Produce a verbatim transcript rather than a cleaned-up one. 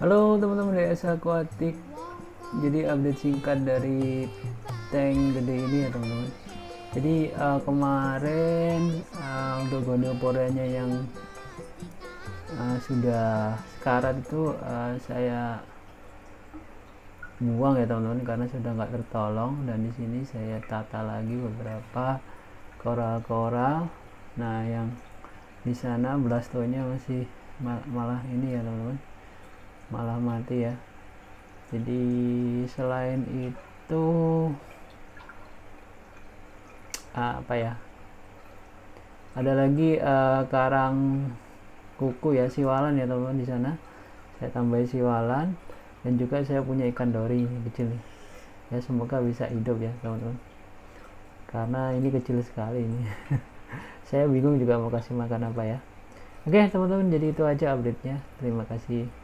Halo teman-teman dari Esa Aquatic. Jadi update singkat dari tank gede ini ya teman-teman. Jadi uh, kemarin uh, untuk gonioporanya yang uh, sudah sekarat itu uh, saya buang ya teman-teman karena sudah nggak tertolong, dan di sini saya tata lagi beberapa koral-koral. Nah, yang di sana blastonya masih mal malah ini ya teman-teman, malah mati ya. Jadi selain itu uh, apa ya, ada lagi uh, karang kuku ya, siwalan ya teman-teman. Di sana saya tambahin siwalan, dan juga saya punya ikan dori kecil nih ya, semoga bisa hidup ya teman-teman, karena ini kecil sekali ini. Saya bingung juga mau kasih makan apa ya. Oke teman-teman, jadi itu aja update nya, terima kasih.